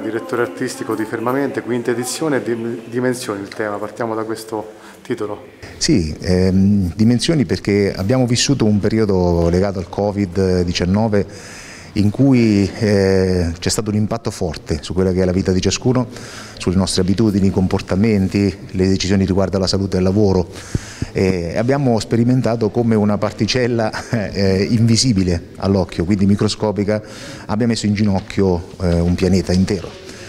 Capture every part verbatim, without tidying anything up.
Direttore artistico di Fermamente, quinta edizione, Dimensioni il tema, partiamo da questo titolo. Sì, ehm, Dimensioni perché abbiamo vissuto un periodo legato al Covid diciannove in cui eh, c'è stato un impatto forte su quella che è la vita di ciascuno, sulle nostre abitudini, comportamenti, le decisioni riguardo alla salute e al lavoro. E abbiamo sperimentato come una particella eh, invisibile all'occhio, quindi microscopica, abbia messo in ginocchio eh, un pianeta intero.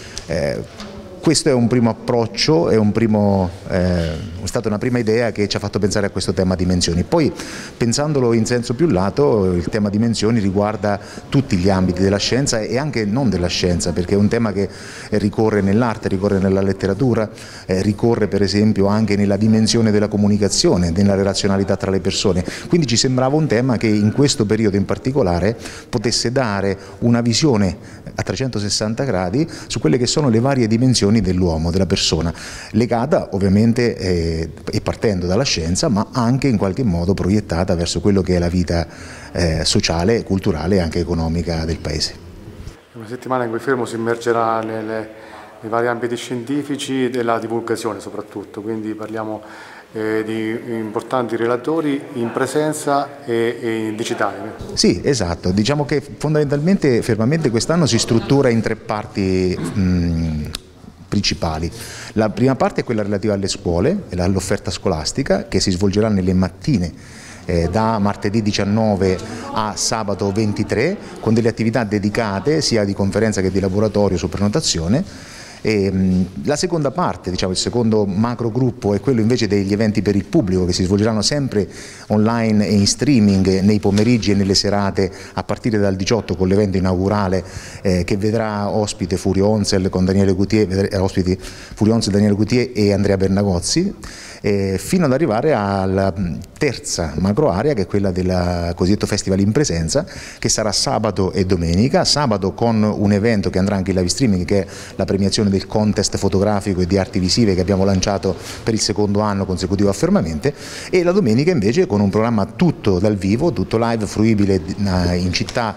Eh, Questo è un primo approccio, è, un primo, eh, è stata una prima idea che ci ha fatto pensare a questo tema dimensioni. Poi, pensandolo in senso più lato, il tema dimensioni riguarda tutti gli ambiti della scienza e anche non della scienza, perché è un tema che ricorre nell'arte, ricorre nella letteratura, eh, ricorre per esempio anche nella dimensione della comunicazione, nella relazionalità tra le persone. Quindi ci sembrava un tema che in questo periodo in particolare potesse dare una visione a trecentosessanta gradi su quelle che sono le varie dimensioni dell'uomo, della persona, legata ovviamente eh, e partendo dalla scienza, ma anche in qualche modo proiettata verso quello che è la vita eh, sociale, culturale e anche economica del paese. Una settimana in cui Fermo si immergerà nelle, nei vari ambiti scientifici della divulgazione soprattutto, quindi parliamo eh, di importanti relatori in presenza e, e in digitale. Sì, esatto, diciamo che fondamentalmente Fermamente quest'anno si struttura in tre parti mh, principali. La prima parte è quella relativa alle scuole, all'offerta scolastica, che si svolgerà nelle mattine eh, da martedì diciannove a sabato ventitré, con delle attività dedicate sia di conferenza che di laboratorio su prenotazione. E, mh, la seconda parte, diciamo il secondo macro gruppo, è quello invece degli eventi per il pubblico che si svolgeranno sempre online e in streaming nei pomeriggi e nelle serate a partire dal diciotto con l'evento inaugurale eh, che vedrà ospite Furio Onsel con Daniele Gutier, vedrà, ospiti Furio Onsel, Daniele Gutier e Andrea Bernagozzi, eh, fino ad arrivare alla terza macro area che è quella del cosiddetto Festival in Presenza, che sarà sabato e domenica, sabato con un evento che andrà anche in live streaming, che è la premiazione del contest fotografico e di arti visive che abbiamo lanciato per il secondo anno consecutivo a Fermamente, e la domenica invece con un programma tutto dal vivo, tutto live, fruibile in città,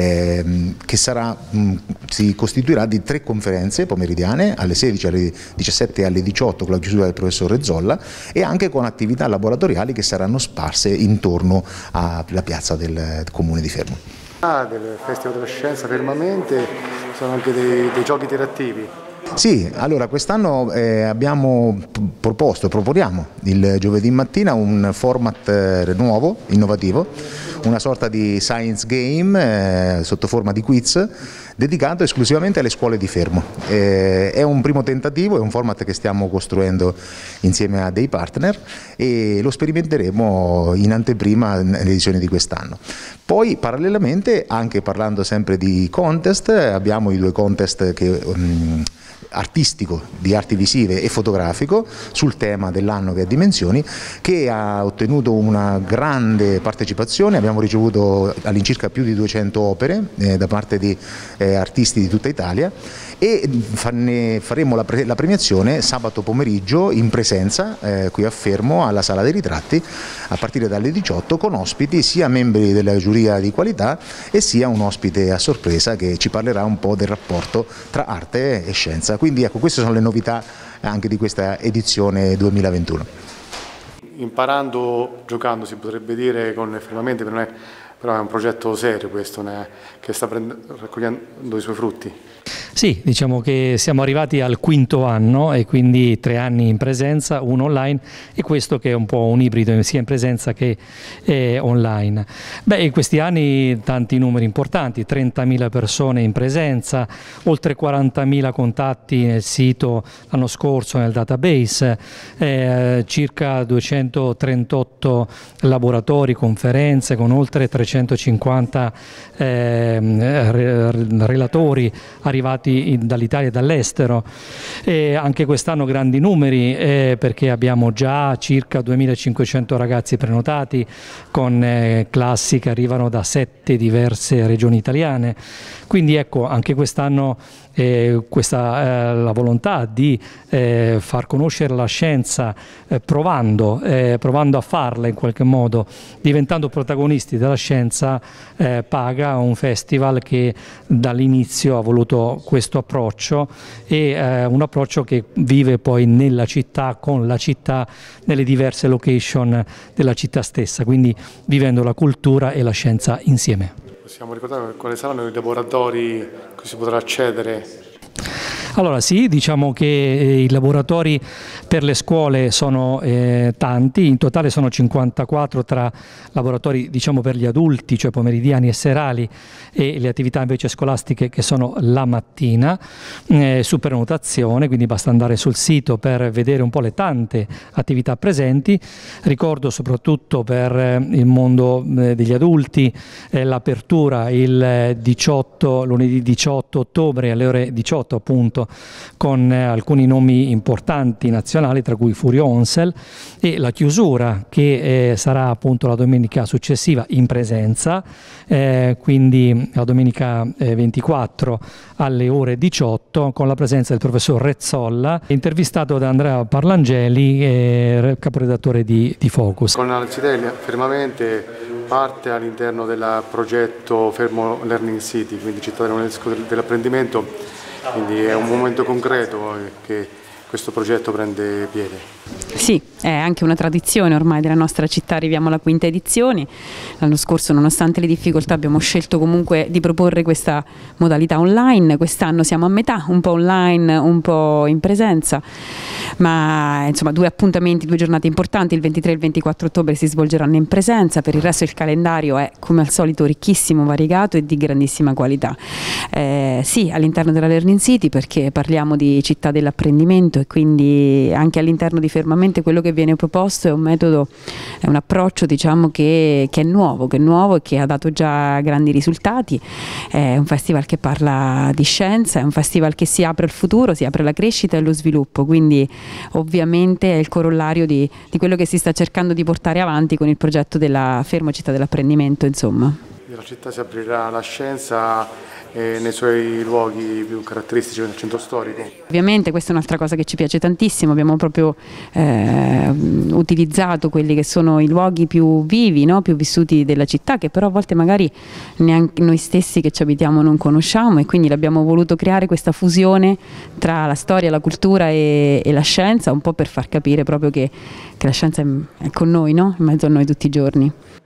eh, che sarà, mh, si costituirà di tre conferenze pomeridiane alle sedici, alle diciassette e alle diciotto con la chiusura del professor Rezzolla, e anche con attività laboratoriali che saranno sparse intorno alla piazza del comune di Fermo. Ah, del Festival della Scienza Fermamente sono anche dei, dei giochi interattivi. Sì, allora quest'anno eh, abbiamo proposto, proponiamo il giovedì mattina un format eh, nuovo, innovativo, una sorta di science game eh, sotto forma di quiz dedicato esclusivamente alle scuole di Fermo. Eh, è un primo tentativo, è un format che stiamo costruendo insieme a dei partner e lo sperimenteremo in anteprima nell'edizione di quest'anno. Poi parallelamente, anche parlando sempre di contest, abbiamo i due contest che um, artistico, di arti visive e fotografico sul tema dell'anno che è Dimensioni, che ha ottenuto una grande partecipazione. Abbiamo ricevuto all'incirca più di duecento opere eh, da parte di eh, artisti di tutta Italia, e ne faremo la, pre la premiazione sabato pomeriggio in presenza eh, qui a Fermo alla Sala dei Ritratti a partire dalle diciotto, con ospiti sia membri della giuria di qualità e sia un ospite a sorpresa che ci parlerà un po' del rapporto tra arte e scienza. Quindi ecco, queste sono le novità anche di questa edizione duemilaventuno. Imparando, giocando si potrebbe dire con Fermamente, però, però è un progetto serio questo, né, che sta raccogliendo i suoi frutti. Sì, diciamo che siamo arrivati al quinto anno e quindi tre anni in presenza, uno online, e questo che è un po' un ibrido sia in presenza che eh, online. Beh, in questi anni tanti numeri importanti, trentamila persone in presenza, oltre quarantamila contatti nel sito l'anno scorso nel database, eh, circa duecentotrentotto laboratori, conferenze con oltre trecentocinquanta eh, relatori arrivati dall'Italia e dall'estero. E anche quest'anno grandi numeri eh, perché abbiamo già circa duemilacinquecento ragazzi prenotati con eh, classi che arrivano da sette diverse regioni italiane, quindi ecco, anche quest'anno eh, questa, eh, la volontà di eh, far conoscere la scienza eh, provando, eh, provando a farla in qualche modo, diventando protagonisti della scienza, eh, paga un festival che dall'inizio ha voluto questo approccio e eh, un approccio che vive poi nella città, con la città, nelle diverse location della città stessa, quindi vivendo la cultura e la scienza insieme. Possiamo ricordare quali saranno i laboratori cui si potrà accedere? Allora sì, diciamo che i laboratori per le scuole sono eh, tanti, in totale sono cinquantaquattro tra laboratori diciamo per gli adulti, cioè pomeridiani e serali, e le attività invece scolastiche che sono la mattina, eh, su prenotazione, quindi basta andare sul sito per vedere un po' le tante attività presenti. Ricordo soprattutto per eh, il mondo eh, degli adulti eh, l'apertura il diciotto, lunedì diciotto ottobre alle ore diciotto appunto, con eh, alcuni nomi importanti nazionali, tra cui Furio Onsel, e la chiusura che eh, sarà appunto la domenica successiva in presenza, eh, quindi la domenica eh, ventiquattro alle ore diciotto, con la presenza del professor Rezzolla, intervistato da Andrea Parlangeli, eh, caporedattore di, di Focus. Con Alcidelia fermamente parte all'interno del progetto Fermo Learning City, quindi città dell'UNESCO dell'apprendimento. Quindi è un momento concreto che questo progetto prende piede. Sì, è anche una tradizione ormai della nostra città, arriviamo alla quinta edizione. L'anno scorso, nonostante le difficoltà, abbiamo scelto comunque di proporre questa modalità online. Quest'anno siamo a metà, un po' online, un po' in presenza, ma insomma due appuntamenti, due giornate importanti, il ventitré e il ventiquattro ottobre si svolgeranno in presenza. Per il resto il calendario è come al solito ricchissimo, variegato e di grandissima qualità. Eh, sì, all'interno della Learning City, perché parliamo di città dell'apprendimento, e quindi anche all'interno di Fermamente quello che viene proposto è un metodo, è un approccio diciamo che, che è nuovo, che è nuovo e che ha dato già grandi risultati. È un festival che parla di scienza, è un festival che si apre al futuro, si apre alla crescita e allo sviluppo, quindi ovviamente è il corollario di, di quello che si sta cercando di portare avanti con il progetto della Fermo Città dell'Apprendimento, insomma. La città si aprirà alla scienza e nei suoi luoghi più caratteristici del centro storico. Ovviamente questa è un'altra cosa che ci piace tantissimo, abbiamo proprio eh, utilizzato quelli che sono i luoghi più vivi, no? Più vissuti della città, che però a volte magari neanche noi stessi che ci abitiamo non conosciamo, e quindi abbiamo voluto creare questa fusione tra la storia, la cultura e, e la scienza, un po' per far capire proprio che, che la scienza è, è con noi, no? In mezzo a noi tutti i giorni.